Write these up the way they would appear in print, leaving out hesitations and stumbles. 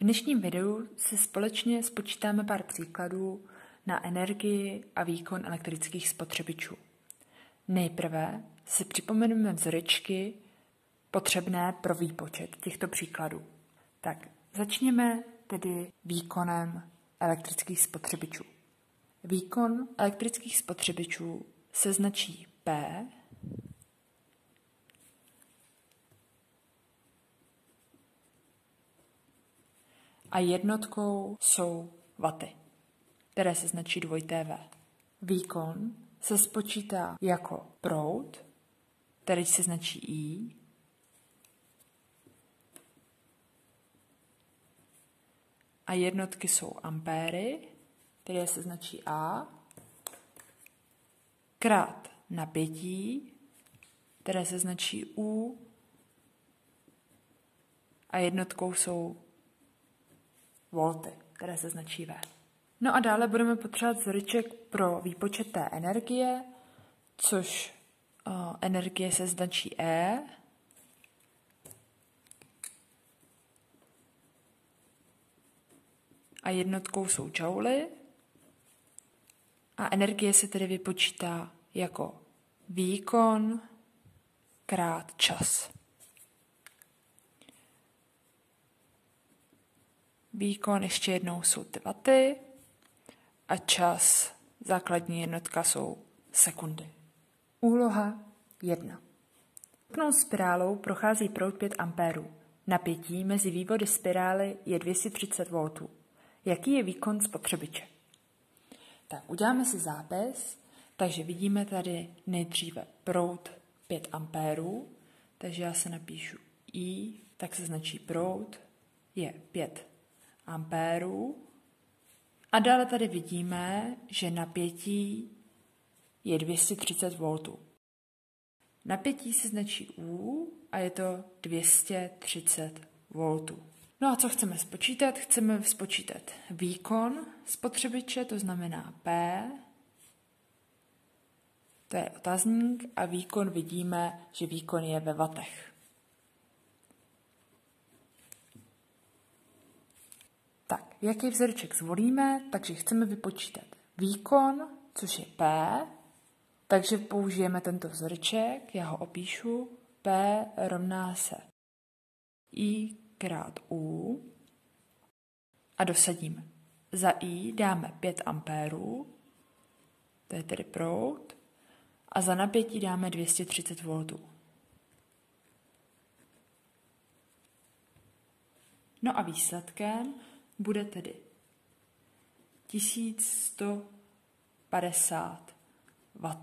V dnešním videu si společně spočítáme pár příkladů na energii a výkon elektrických spotřebičů. Nejprve si připomeneme vzorečky potřebné pro výpočet těchto příkladů. Tak začněme tedy výkonem elektrických spotřebičů. Výkon elektrických spotřebičů se značí P a jednotkou jsou waty, které se značí 2V. Výkon se spočítá jako proud, který se značí I, a jednotky jsou ampéry, které se značí A, krát napětí, které se značí U, a jednotkou jsou volty, které se značí V. No a dále budeme potřebovat vzoreček pro výpočet té energie, což energie se značí E, a jednotkou jsou jouly, a energie se tedy vypočítá jako výkon krát čas. Výkon ještě jednou jsou ty waty a čas, základní jednotka, jsou sekundy. Úloha 1. Tepnou spirálou prochází proud 5 ampérů. Napětí mezi vývody spirály je 230 V. Jaký je výkon spotřebiče? Tak uděláme si zápis, takže vidíme tady nejdříve proud 5 ampérů, takže já se napíšu I, tak se značí proud je 5 ampérů. A dále tady vidíme, že napětí je 230 V. Napětí se značí U a je to 230 V. No a co chceme spočítat? Chceme spočítat výkon spotřebiče, to znamená P, to je otazník, a výkon vidíme, že výkon je ve vatech. Tak, jaký vzoreček zvolíme? Takže chceme vypočítat výkon, což je P, takže použijeme tento vzoreček, já ho opíšu, P rovná se I krát U a dosadíme. Za I dáme 5 ampérů, to je tedy proud, a za napětí dáme 230 V. No a výsledkem bude tedy 1150 W.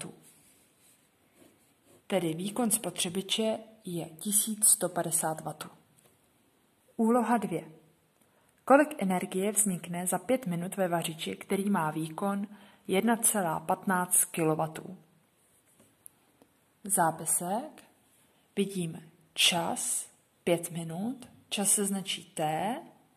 Tedy výkon spotřebiče je 1150 W. Úloha 2. Kolik energie vznikne za 5 minut ve vařiči, který má výkon 1,15 kW? Zápisek vidíme čas 5 minut, čas se značí T,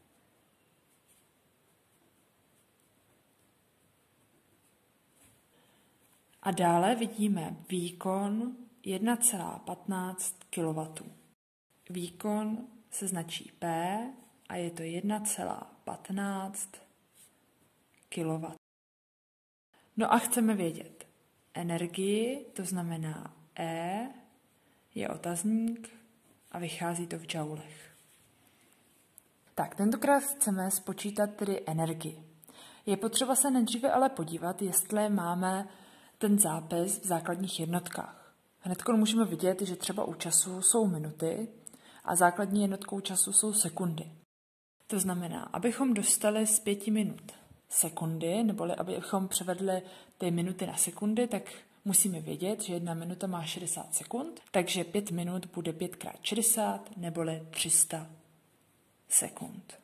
a dále vidíme výkon 1,15 kW. Výkon se značí P a je to 1,15 kW. No a chceme vědět energii, to znamená E, je otazník a vychází to v joulech. Tak, tentokrát chceme spočítat tedy energii. Je potřeba se nejdříve ale podívat, jestli máme ten zápis v základních jednotkách. Hned můžeme vidět, že třeba u času jsou minuty a základní jednotkou času jsou sekundy. To znamená, abychom dostali z 5 minut sekundy, neboli abychom převedli ty minuty na sekundy, tak musíme vědět, že 1 minuta má 60 sekund, takže 5 minut bude 5 x 60, neboli 300 sekund.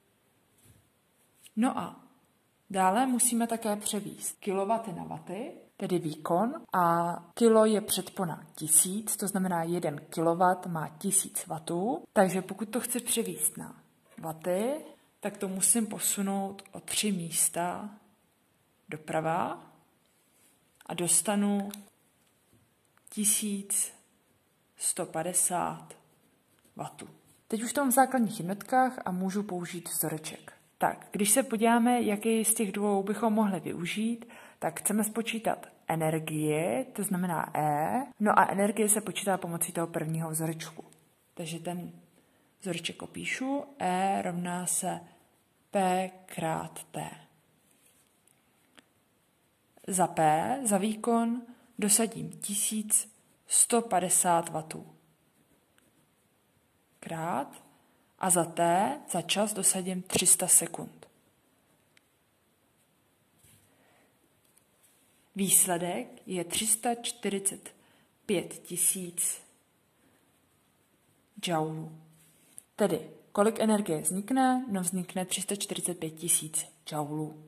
No a dále musíme také převést kilowaty na waty, tedy výkon, a kilo je předpona 1000, to znamená 1 kW má 1000 W, takže pokud to chci převést na waty, tak to musím posunout o 3 místa doprava a dostanu 1150 W. Teď už to mám v základních jednotkách a můžu použít vzoreček. Tak, když se podíváme, jaký z těch dvou bychom mohli využít, tak chceme spočítat energii, to znamená E, no a energie se počítá pomocí toho prvního vzorečku. Takže ten vzoreček opíšu, E rovná se P krát T. Za P, za výkon, dosadím 1150 W. Krát a za T, za čas dosadím 300 sekund. Výsledek je 345 000 joulů. Tedy, kolik energie vznikne? No vznikne 345 000 joulů.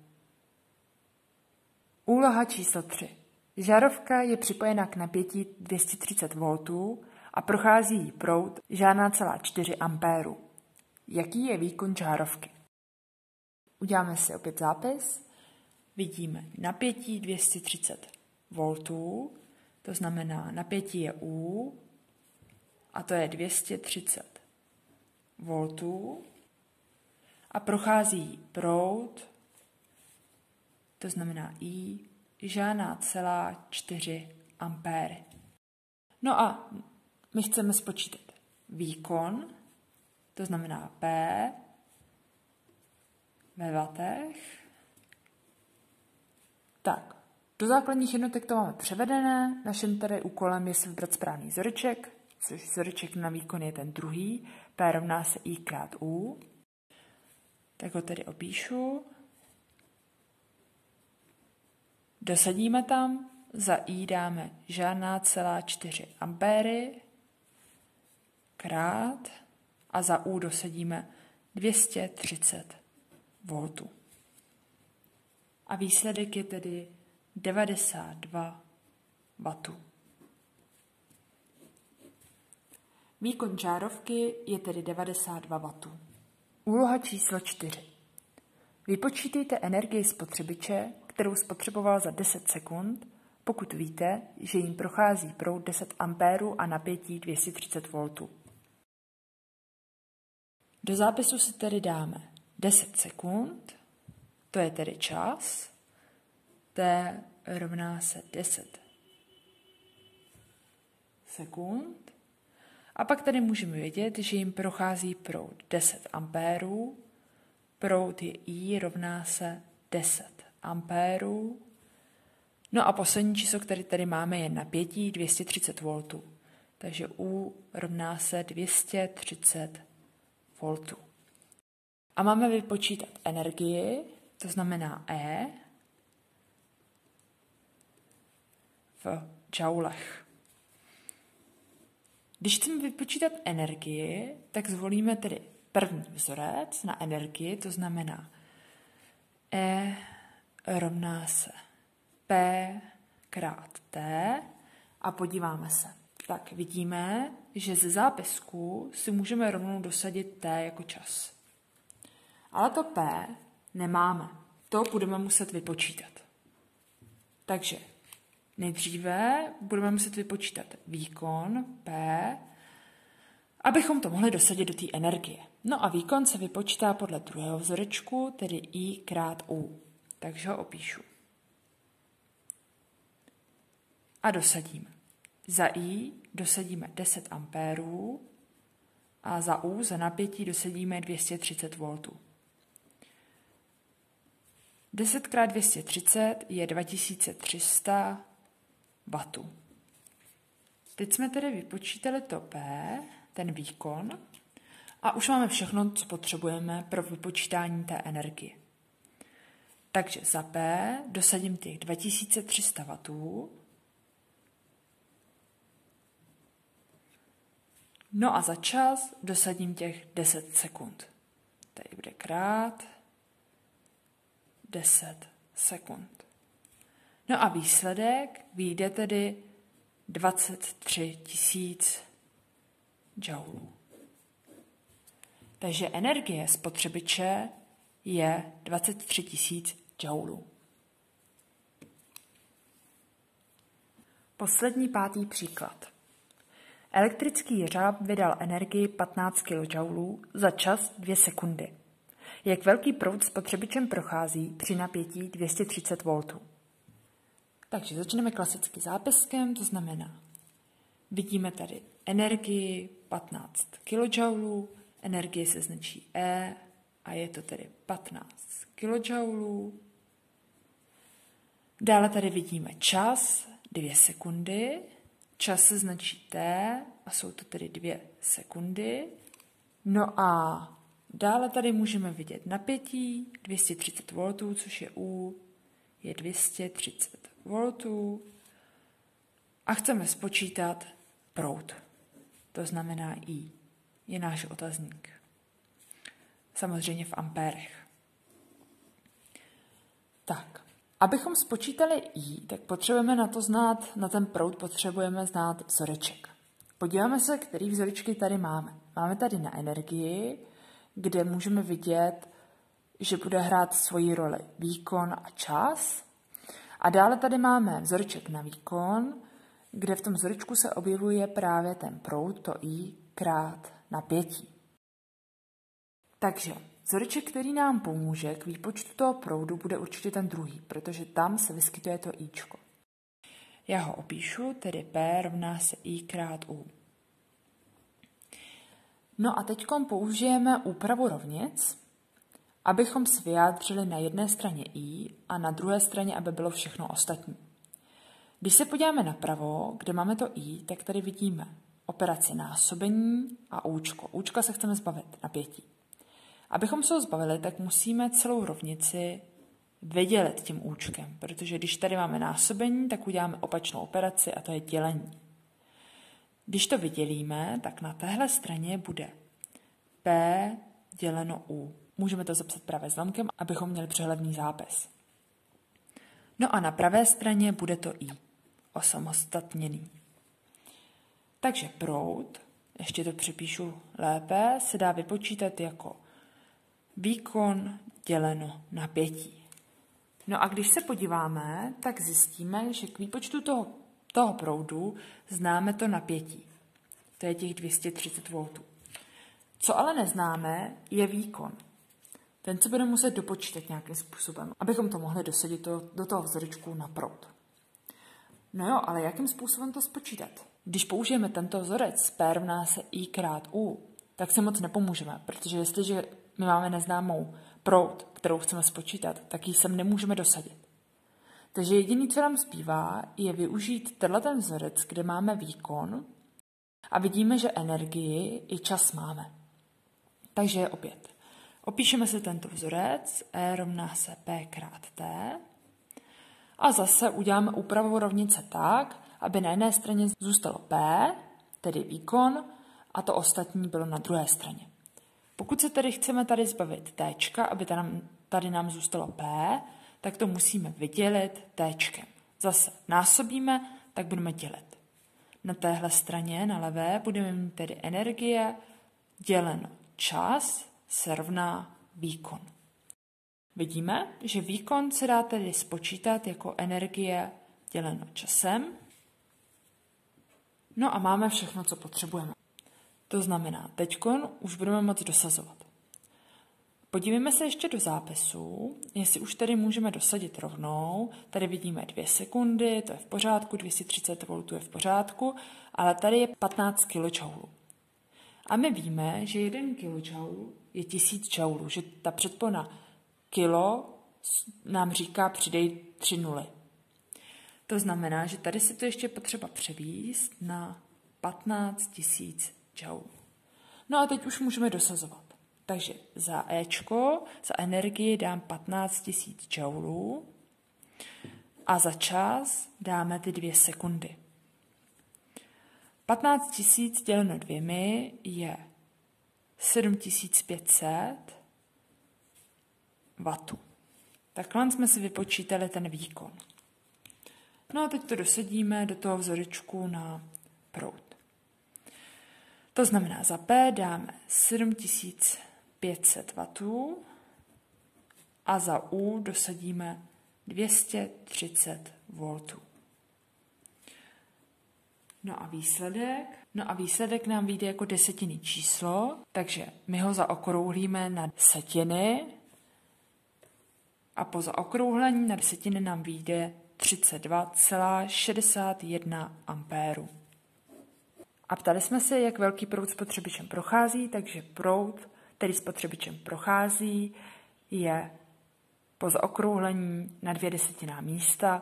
Úloha číslo 3. Žárovka je připojena k napětí 230 V a prochází jí proud žádná celá 4 ampérů. Jaký je výkon žárovky? Uděláme si opět zápis. Vidíme napětí 230 V, to znamená napětí je U a to je 230 V a prochází proud, to znamená I, žádná celá 4 ampéry. No a my chceme spočítat výkon, to znamená P ve vatech. Tak, do základních jednotek to máme převedené. Naším tady úkolem je si vybrat správný vzoreček, což vzoreček na výkon je ten druhý. P rovná se I krát U. Tak ho tedy opíšu. Dosadíme tam, za I dáme žádná celá 4 ampéry krát a za U dosadíme 230 V. A výsledek je tedy 92 W. Výkon žárovky je tedy 92 W. Úloha číslo 4. Vypočítejte energii spotřebiče, kterou spotřeboval za 10 sekund, pokud víte, že jim prochází proud 10 ampérů a napětí 230 V. Do zápisu si tedy dáme 10 sekund, to je tedy čas, T rovná se 10 sekund. A pak tady můžeme vědět, že jim prochází proud 10 ampérů, proud je I rovná se 10 ampérů. No a poslední číslo, které tady máme, je napětí 230 V. Takže U rovná se 230 V. A máme vypočítat energii, to znamená E, v joulech. Když chceme vypočítat energii, tak zvolíme tedy první vzorec na energii, to znamená E rovná se P krát T a podíváme se. Tak vidíme, že ze zápisku si můžeme rovnou dosadit T jako čas. Ale to P nemáme. To budeme muset vypočítat. Takže nejdříve budeme muset vypočítat výkon P, abychom to mohli dosadit do té energie. No a výkon se vypočítá podle druhého vzorečku, tedy I krát U. Takže ho opíšu. A dosadíme. Za I dosadíme 10 ampérů a za U, za napětí, dosadíme 230 V. 10 krát 230 je 2300 W. Teď jsme tedy vypočítali to P, ten výkon, a už máme všechno, co potřebujeme pro vypočítání té energie. Takže za P dosadím těch 2300 W. No a za čas dosadím těch 10 sekund. Tady bude krát 10 sekund. No a výsledek vyjde tedy 23 000 joulů. Takže energie spotřebiče je 23 000 joulů. Poslední pátý příklad. Elektrický jeřáb vydal energii 15 kJ za čas 2 sekundy. Jak velký proud spotřebičem prochází při napětí 230 V? Takže začneme klasicky zápiskem, to znamená, vidíme tady energii 15 kJ, energie se značí E a je to tedy 15 kJ. Dále tady vidíme čas 2 sekundy, čas se značí T a jsou to tedy 2 sekundy. No a dále tady můžeme vidět napětí 230 V, což je U, je 230 V. A chceme spočítat proud. To znamená I. Je náš otazník. Samozřejmě v ampérech. Tak, abychom spočítali I, tak potřebujeme na ten proud potřebujeme znát vzoreček. Podíváme se, který vzorečky tady máme. Máme tady na energii, kde můžeme vidět, že bude hrát svoji roli výkon a čas. A dále tady máme vzoreček na výkon, kde v tom vzorečku se objevuje právě ten proud, to I krát napětí. Takže vzoreček, který nám pomůže k výpočtu toho proudu, bude určitě ten druhý, protože tam se vyskytuje to Ičko. Já ho opíšu, tedy P rovná se I krát U. No a teď použijeme úpravu rovnic, abychom si vyjádřili na jedné straně I a na druhé straně, aby bylo všechno ostatní. Když se podíváme napravo, kde máme to I, tak tady vidíme operaci násobení a Účko. Účka se chceme zbavit napětí. Abychom se ho zbavili, tak musíme celou rovnici vydělit tím Účkem, protože když tady máme násobení, tak uděláme opačnou operaci a to je dělení. Když to vydělíme, tak na téhle straně bude P děleno U. Můžeme to zapsat právě zlomkem, abychom měli přehledný zápis. No a na pravé straně bude to I, osamostatněný. Takže proud, ještě to přepíšu lépe, se dá vypočítat jako výkon děleno napětí. No a když se podíváme, tak zjistíme, že k výpočtu toho proudu známe to napětí. To je těch 230 V. Co ale neznáme, je výkon. Ten se bude muset dopočítat nějakým způsobem, abychom to mohli dosadit do toho vzorečku na proud. No jo, ale jakým způsobem to spočítat? Když použijeme tento vzorec P rovná se I krát U, tak se moc nepomůžeme, protože jestliže my máme neznámou proud, kterou chceme spočítat, tak ji sem nemůžeme dosadit. Takže jediné, co nám zbývá, je využít tenhle vzorec, kde máme výkon a vidíme, že energii i čas máme. Takže opět opíšeme si tento vzorec, E rovná se P krát T a zase uděláme úpravu rovnice tak, aby na jedné straně zůstalo P, tedy výkon, a to ostatní bylo na druhé straně. Pokud se tedy chceme tady zbavit T, aby tady nám zůstalo P, tak to musíme vydělit T. Zase násobíme, tak budeme dělit. Na téhle straně, na levé, budeme mít tedy energie děleno čas se rovná výkon. Vidíme, že výkon se dá tedy spočítat jako energie děleno časem. No a máme všechno, co potřebujeme. To znamená, teďkon už budeme moct dosazovat. Podívejme se ještě do zápisu, jestli už tady můžeme dosadit rovnou. Tady vidíme 2 sekundy, to je v pořádku, 230 V je v pořádku, ale tady je 15 kJ. A my víme, že 1 kJ je 1000 joulů, že ta předpona kilo nám říká přidej 3 nuly. To znamená, že tady si to ještě potřeba převíst na 15 000 joulů. No a teď už můžeme dosazovat. Takže za Ečko, za energii dám 15 000 joulů a za čas dáme ty 2 sekundy. 15 000 děleno 2 je 7500 W. Takhle jsme si vypočítali ten výkon. No a teď to dosadíme do toho vzorečku na proud. To znamená, za P dáme 7500 W a za U dosadíme 230 V. No a výsledek No a výsledek nám vyjde jako desetinné číslo, takže my ho zaokrouhlíme na desetiny a po zaokrouhlení na desetiny nám vyjde 32,61 ampéru. A ptali jsme se, jak velký proud spotřebičem prochází, takže proud, který spotřebičem prochází, je po zaokrouhlení na 2 desetinná místa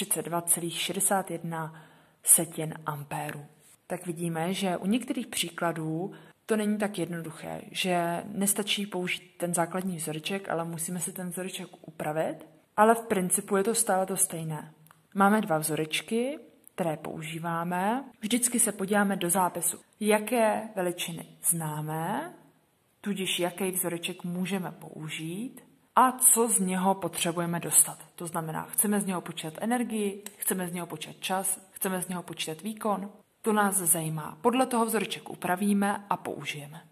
32,61 ampéru. Tak vidíme, že u některých příkladů to není tak jednoduché, že nestačí použít ten základní vzoreček, ale musíme si ten vzoreček upravit, ale v principu je to stále to stejné. Máme 2 vzorečky, které používáme. Vždycky se podíváme do zápisu, jaké veličiny známe, tudíž jaký vzoreček můžeme použít a co z něho potřebujeme dostat. To znamená, chceme z něho počítat energii, chceme z něho počítat čas, chceme z něho počítat výkon. To nás zajímá. Podle toho vzoreček upravíme a použijeme.